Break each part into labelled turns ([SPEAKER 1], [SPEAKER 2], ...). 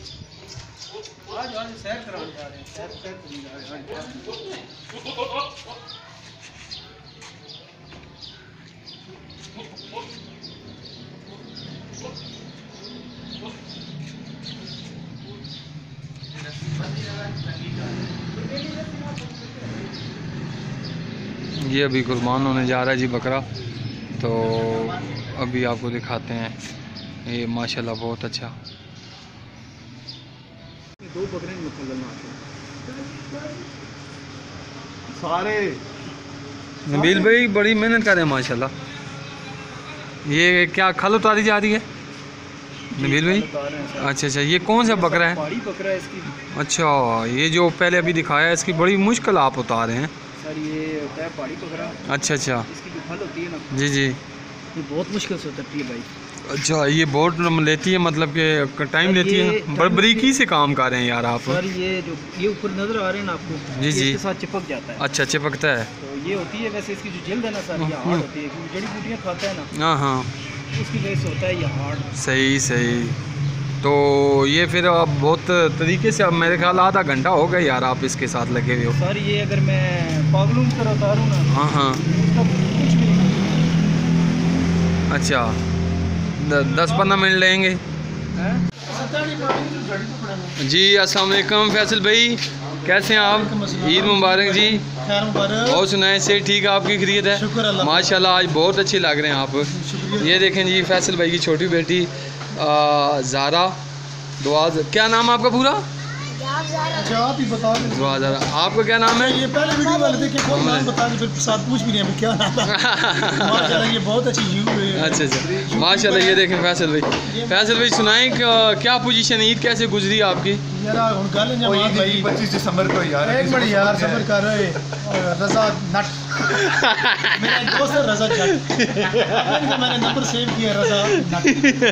[SPEAKER 1] आज आज सैर कराने जा रहे हैं, सैर करने जा रहे हैं।
[SPEAKER 2] ये अभी कुर्बान होने जा रहा है जी बकरा, तो अभी आपको दिखाते हैं। ये माशाल्लाह बहुत अच्छा।
[SPEAKER 1] दो बकरे सारे
[SPEAKER 2] नबील भाई बड़ी मेहनत कर रहे हैं माशाल्लाह। ये क्या खल उतारी जा रही है नबील भाई? अच्छा अच्छा, ये कौन सा बकरा है?
[SPEAKER 1] पहाड़ी बकरा है इसकी।
[SPEAKER 2] अच्छा, ये जो पहले अभी दिखाया है इसकी बड़ी मुश्किल आप उतारे हैं
[SPEAKER 1] सर। ये होता है पहाड़ी बकरा।
[SPEAKER 2] अच्छा अच्छा,
[SPEAKER 1] इसकी जो खल होती है ना,
[SPEAKER 2] जी जी,
[SPEAKER 1] ये बहुत मुश्किल से उतरती है भाई।
[SPEAKER 2] अच्छा, ये बहुत लेती है, मतलब कि टाइम लेती है। बरीकी से काम कर रहे हैं यार आप।
[SPEAKER 1] सर ये जो ये ऊपर नजर आ रहे हैं ना आपको,
[SPEAKER 2] जी जी,
[SPEAKER 1] इसके साथ चिपक जाता है।
[SPEAKER 2] अच्छा, चिपकता है।
[SPEAKER 1] तो ये होती है वैसे इसकी जो जल्द है ना सर, ये हार्ड होती है क्योंकि जड़ी बूटियाँ खाता है ना,
[SPEAKER 2] हाँ हाँ,
[SPEAKER 1] उसकी वजह से होता है ये हार्ड।
[SPEAKER 2] सही सही। तो ये फिर अब बहुत तरीके से, अब मेरे ख्याल आधा घंटा हो गया यार आप इसके साथ लगे हुए हो।
[SPEAKER 1] सर ये अगर मैं पागलों की तरह उतारूँ ना,
[SPEAKER 2] हाँ हाँ,
[SPEAKER 1] उसका कुछ भी नहीं।
[SPEAKER 2] अच्छा, 10-15 मिनट लेंगे जी। अस्सलाम वालेकुम फैसल भाई, कैसे हैं आप? ईद मुबारक जी। और सुनाएं, से ठीक है? आपकी खैरियत है? माशाल्लाह आज बहुत अच्छे लग रहे हैं आप। ये देखें जी, फैसल भाई की छोटी बेटी ज़ारा दुआज, क्या नाम है आपका पूरा?
[SPEAKER 1] अच्छा आप ही बता दें।
[SPEAKER 2] दुआज, आपका क्या नाम है?
[SPEAKER 1] ये पहले वीडियो वाले थे कि कौन नाम बता दें, फिर साथ पूछ भी रहे हैं क्या नाम है। माशाल्लाह ये बहुत अच्छी व्यू है।
[SPEAKER 2] अच्छा अच्छा, माशाल्लाह। ये देखें फैसल भाई सुनाएं क्या पोजीशन, ईद कैसे गुजरी आपकी?
[SPEAKER 1] यार हुन गल जमात भाई 25 दिसंबर को यार, एक मिनट यार सब्र कर रहे रजा नट। मेरा एक दोस्त है रजा जट, इनका मैंने नंबर सेव किया रजा नट।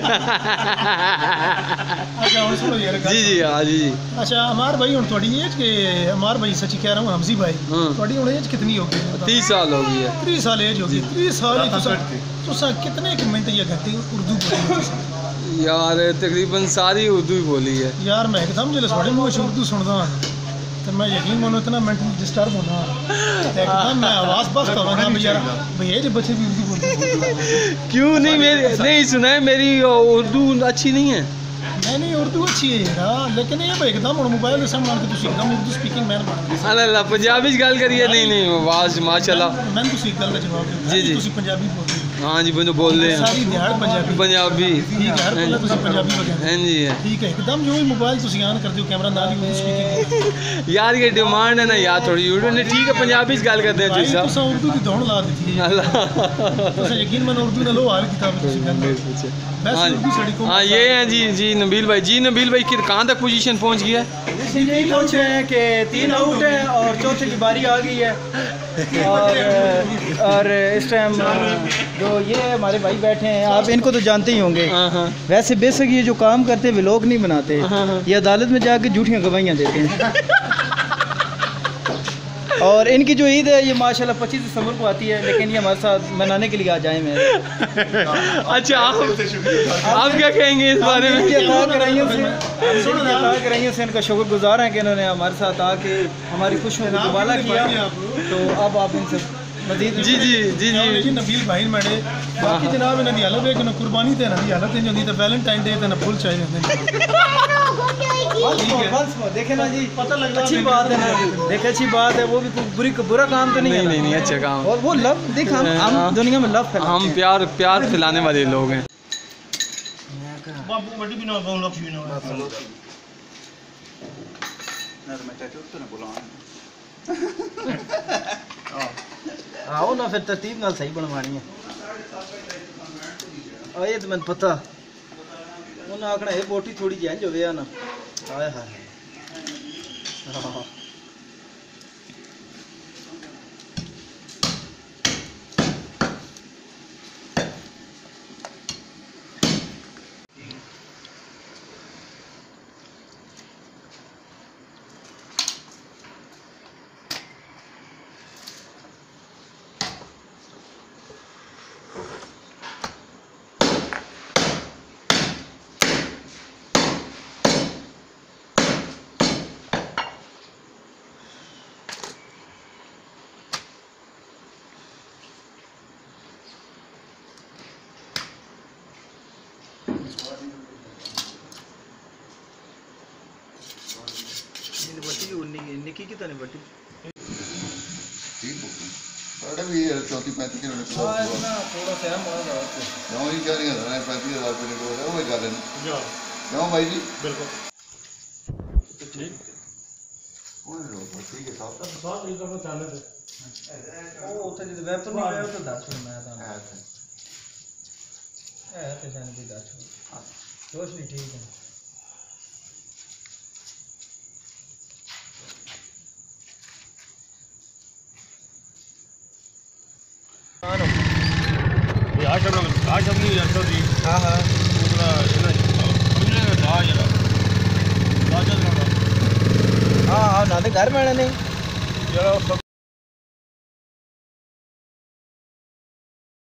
[SPEAKER 1] अच्छा हुन सुनो यार,
[SPEAKER 2] जी जी, हाँ जी जी।
[SPEAKER 1] अच्छा हमार भाई हुन थोड़ी एज के, हमार भाई सच्ची कह रहा हूं हमजी भाई, थोड़ी हुन एज कितनी हो गई?
[SPEAKER 2] 30 साल हो गई है।
[SPEAKER 1] 30 साल एज हो गई। 30 साल तुसा कितने कि मिनट ये घंटे उर्दू बोली?
[SPEAKER 2] यार तकरीबन सारी उर्दू ही बोली है
[SPEAKER 1] यार। मैं एकदम जिले थोड़े मुँह से उर्दू सुनता तो मैं यकीन मानो इतना मेंटली डिस्टर्ब होना एकदम, मैं आवाज़ बस कर यार भैया जो बच्चे भी उर्दू बोलते।
[SPEAKER 2] क्यों नहीं? मेरी नहीं सुना है, मेरी उर्दू अच्छी नहीं है।
[SPEAKER 1] नहीं उर्दू अच्छी है यार, लेकिन ये एकदम मोबाइल से मान के एकदम उर्दू स्पीकिंग मैन बन गए।
[SPEAKER 2] अल्लाह पंजाबी गल करिए। नहीं आवाज़ माशाल्लाह।
[SPEAKER 1] मैंने तुसी गल का जवाब दिया
[SPEAKER 2] जी जी,
[SPEAKER 1] पंजाबी बोलते हैं।
[SPEAKER 2] हाँ जी, बोल रहे हैं
[SPEAKER 1] सारी दिहाड़ पंजाबी
[SPEAKER 2] ठीक है,
[SPEAKER 1] हर कोई तुसी पंजाबी बोलते
[SPEAKER 2] हाँ जी है।
[SPEAKER 1] ठीक है एकदम। जो मोबाइल तुसी ऑन करते हो कैमरा नाल ही उर्दू स्पीकिंग।
[SPEAKER 2] यार ये डिमांड है ना यार थोड़ी यूट्यूब ने। ठीक है पंजाबी गल करते हैं तुसी
[SPEAKER 1] तुसा उर्दू की धौन ला दी है अल्लाह। तुसा यकीन मानो उर्दू ना लो हाल किताब तुसी गल।
[SPEAKER 2] हाँ ये है जी जी नबील भाई। जी नबील भाई कहाँ तक पोजीशन पहुँच गया है?
[SPEAKER 1] यही पहुँचे हैं कि 3 आउट है और चौथे की बारी आ गई है। और इस टाइम जो ये हमारे भाई बैठे हैं, आप इनको तो जानते ही होंगे। वैसे बेसिक ये जो काम करते हैं व्लॉग नहीं बनाते, ये अदालत में जाके झूठियाँ गवाहियाँ देते हैं। और इनकी जो ईद है ये माशाल्लाह 25 दिसंबर को आती है, लेकिन ये हमारे साथ मनाने के लिए आ जाए मैं।
[SPEAKER 2] अच्छा आप क्या कहेंगे इस बारे में?
[SPEAKER 1] कराइयों से इनका शुक्रगुजार हैं कि इन्होंने हमारे साथ आके हमारी खुशियों को दुबाला किया। तो अब आप इनसे मजीद
[SPEAKER 2] जी जी जी जी
[SPEAKER 1] नबील भाई मैंने बाकी जनाब इन्होंने हालत है कि कुर्बानी तो इन्होंनी हालत नहीं होती, तो वैलेंटाइन डे तो फुल चाहिए। देखे ना जी, पता लग अच्छी बात है ना, देखे अच्छी बात है, वो भी बुरा काम तो नहीं है।
[SPEAKER 2] नहीं अच्छा काम।
[SPEAKER 1] और वो लव देख, हम दुनिया में लव फैलाते हैं,
[SPEAKER 2] हम प्यार फैलाने वाले लोग हैं।
[SPEAKER 1] आओ ना फिर तरतीब नाल सही बनवानी है। ये तो मैंने पता उन्हें आखना ये बोटी थोड़ी जैंज हो ना। हाय हाय निक्की की तो नहीं बटी
[SPEAKER 3] बड़े भी 34-35 किलोमीटर
[SPEAKER 1] हाँ इतना थोड़ा सहम हो रहा है
[SPEAKER 3] क्यों ही क्या नहीं होता है 35,000 रुपये निकल रहा है वो गल है क्यों भाई जी
[SPEAKER 4] बिल्कुल
[SPEAKER 3] ठीक है साहब
[SPEAKER 4] साथ ही तो चाले थे
[SPEAKER 1] ਉਹ ਉੱਥੇ ਜਦੋਂ ਵੈਪਨ ਨਹੀਂ ਆਇਆ ਉਹ ਤਾਂ ਦੱਸ ਹੁਣ ਮੈਂ ਤੁਹਾਨੂੰ ਹੈ ਤੇ ਜਾਨ ਦੀ ਦੱਸ ਰੋਸ਼ਨੀ ਠੀਕ ਹੈ
[SPEAKER 4] आज नहीं जाता जी
[SPEAKER 1] हाँ हाँ
[SPEAKER 4] पूरा समझने का था जरा
[SPEAKER 1] हाँ हाँ ना तो घर में नहीं
[SPEAKER 4] जरा